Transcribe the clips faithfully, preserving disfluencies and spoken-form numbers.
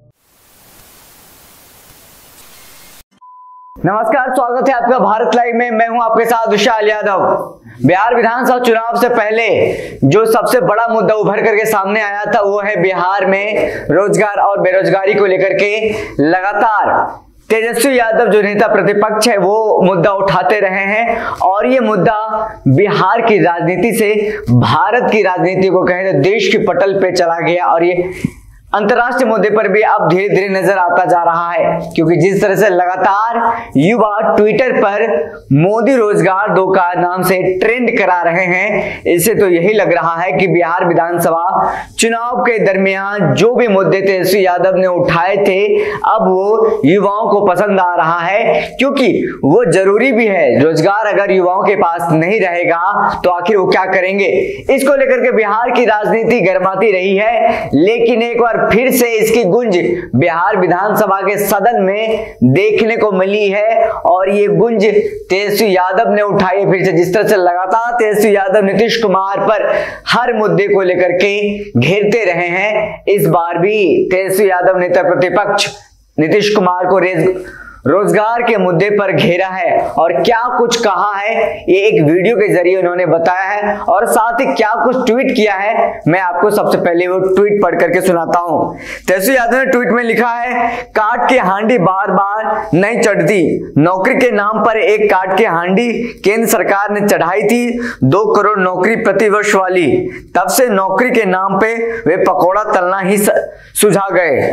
नमस्कार, स्वागत है आपका भारत लाइव में। मैं हूं आपके साथ विशाल यादव। बिहार विधानसभा चुनाव से पहले जो सबसे बड़ा मुद्दा उभर करके सामने आया था वो है बिहार में रोजगार और बेरोजगारी को लेकर के लगातार तेजस्वी यादव जो नेता प्रतिपक्ष है वो मुद्दा उठाते रहे हैं और ये मुद्दा बिहार की राजनीति से भारत की राजनीति को कहें तो देश की पटल पे चला गया और ये अंतर्राष्ट्रीय मुद्दे पर भी अब धीरे धीरे नजर आता जा रहा है, क्योंकि जिस तरह से लगातार युवा ट्विटर पर मोदी रोजगार दो का नाम से ट्रेंड करा रहे हैं, इससे तो यही लग रहा है कि बिहार विधानसभा चुनाव के दरमियान जो भी मुद्दे तेजस्वी यादव ने उठाए थे अब वो युवाओं को पसंद आ रहा है, क्योंकि वो जरूरी भी है। रोजगार अगर युवाओं के पास नहीं रहेगा तो आखिर वो क्या करेंगे। इसको लेकर के बिहार की राजनीति गर्माती रही है, लेकिन एक बार फिर से इसकी गुंज बिहार विधानसभा के सदन में देखने को मिली है और ये गुंज तेजस्वी यादव ने उठाई फिर से। जिस तरह से लगातार तेजस्वी यादव नीतीश कुमार पर हर मुद्दे को लेकर के घेरते रहे हैं, इस बार भी तेजस्वी यादव नेता प्रतिपक्ष नीतीश कुमार को रेज रोजगार के मुद्दे पर घेरा है और क्या कुछ कहा है ये एक वीडियो के जरिए उन्होंने बताया है और साथ ही क्या कुछ ट्वीट किया है मैं आपको सबसे पहले वो ट्वीट पढ़ करके सुनाता हूं। तेजस्वी यादव ने ट्वीट में लिखा है, काट के हांडी बार बार नहीं चढ़ती, नौकरी के नाम पर एक काट के हांडी केंद्र सरकार ने चढ़ाई थी, दो करोड़ नौकरी प्रतिवर्ष वाली, तब से नौकरी के नाम पे वे पकौड़ा तलना ही सुझा गए।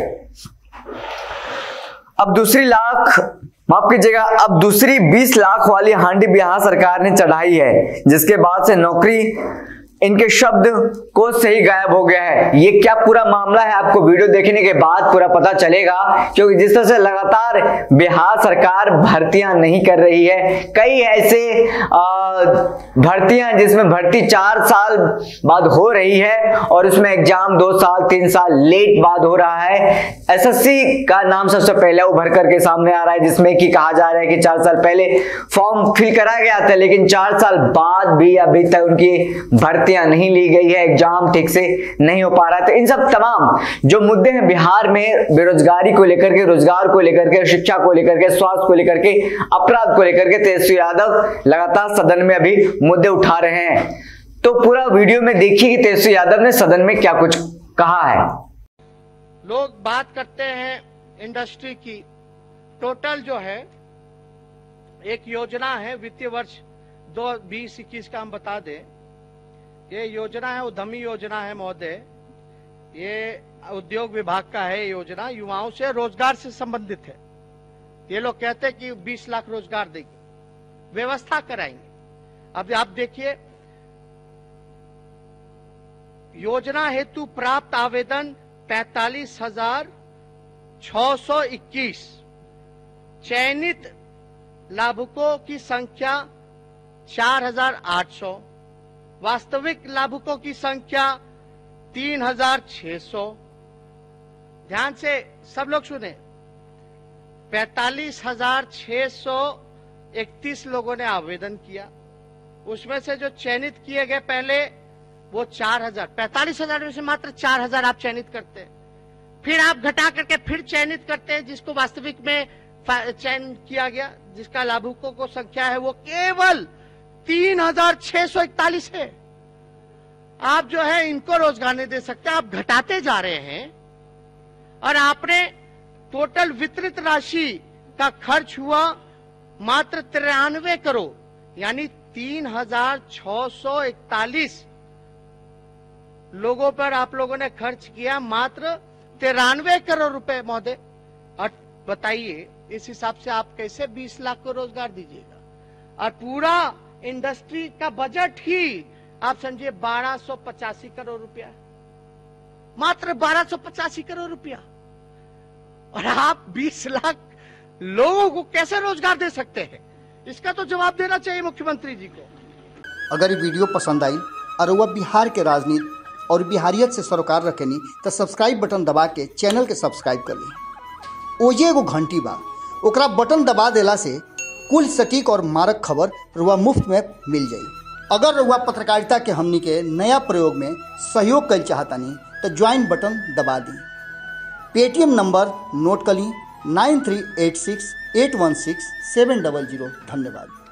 अब दूसरी लाख माफ कीजिएगा अब दूसरी बीस लाख वाली हांडी बिहार सरकार ने चढ़ाई है, जिसके बाद से नौकरी इनके शब्द को सही गायब हो गया है। ये क्या पूरा मामला है आपको वीडियो देखने के बाद पूरा पता चलेगा, क्योंकि जिस तरह से लगातार बिहार सरकार भर्तियां नहीं कर रही है, कई ऐसे भर्तियां जिसमें भर्ती चार साल बाद हो रही है और उसमें एग्जाम दो साल तीन साल लेट बाद हो रहा है। एसएससी का नाम सबसे पहले उभर करके सामने आ रहा है, जिसमें कि कहा जा रहा है कि चार साल पहले फॉर्म फिल करा गया था लेकिन चार साल बाद भी अभी तक उनकी भर्ती नहीं ली गई है, एग्जाम ठीक से नहीं हो पा रहा है। तो इन सब तमाम जो मुद्दे हैं बिहार में बेरोजगारी को लेकर के, रोजगार को लेकर के, शिक्षा को लेकर के, स्वास्थ्य को लेकर के, अपराध को लेकर के तेजस्वी यादव लगातार सदन में अभी मुद्दे उठा रहे हैं। तो पूरा वीडियो में देखिए कि तेजस्वी यादव ने सदन में क्या कुछ कहा है। लोग बात करते हैं इंडस्ट्री की, टोटल जो है एक योजना है वित्तीय वर्ष दो बीस इक्कीस का हम बता दें। ये योजना है उद्यमी योजना है महोदय, ये उद्योग विभाग का है। योजना युवाओं से रोजगार से संबंधित है। ये लोग कहते हैं कि बीस लाख रोजगार देंगे, व्यवस्था कराएंगे। अब आप देखिए, योजना हेतु प्राप्त आवेदन पैंतालीस हजार छह सौ इक्कीस, चयनित लाभुकों की संख्या चार हजार आठ सौ, वास्तविक लाभुकों की संख्या तीन हजार छह सौ। ध्यान से सब लोग सुने, पैंतालीस हजार छह सौ इकतीस लोगों ने आवेदन किया, उसमें से जो चयनित किए गए पहले वो चार हजार पैंतालीस हजार में से मात्र चार हजार आप चयनित करते हैं, फिर आप घटा करके फिर चयनित करते हैं जिसको वास्तविक में चयन किया गया, जिसका लाभुकों को संख्या है वो केवल तीन हजार छह सौ इकतालीस है। आप जो है इनको रोजगार नहीं दे सकते, आप घटाते जा रहे हैं और आपने टोटल वितरित राशि का खर्च हुआ मात्र तिरानवे करोड़, यानी तीन हजार छह सौ इकतालीस लोगों पर आप लोगों ने खर्च किया मात्र तिरानवे करोड़ रुपए महोदय। और बताइए इस हिसाब से आप कैसे बीस लाख को रोजगार दीजिएगा। और पूरा इंडस्ट्री का बजट ही आप समझिए बारह सौ पचासी करोड़ रुपया, मात्र बारह सौ पचासी करोड़ रुपया, और आप बीस लाख लोगों को कैसे रोजगार दे सकते हैं? इसका तो जवाब देना चाहिए मुख्यमंत्री जी को। अगर ये वीडियो पसंद आई और वह बिहार के राजनीति और बिहारियत से सरोकार रखेनी तो सब्सक्राइब बटन दबा के चैनल के सब्सक्राइब कर ली। ओजे एगो घंटी बा, ओकरा बटन दबा देला से कुल सटीक और मारक खबर रुआ मुफ्त में मिल जाई। अगर रुआ पत्रकारिता के हमनी के नया प्रयोग में सहयोग कर चाहतानी तो ज्वाइन बटन दबा दी। पेटीएम नंबर नोट कर ली nine three eight six eight one six seven double zero. धन्यवाद।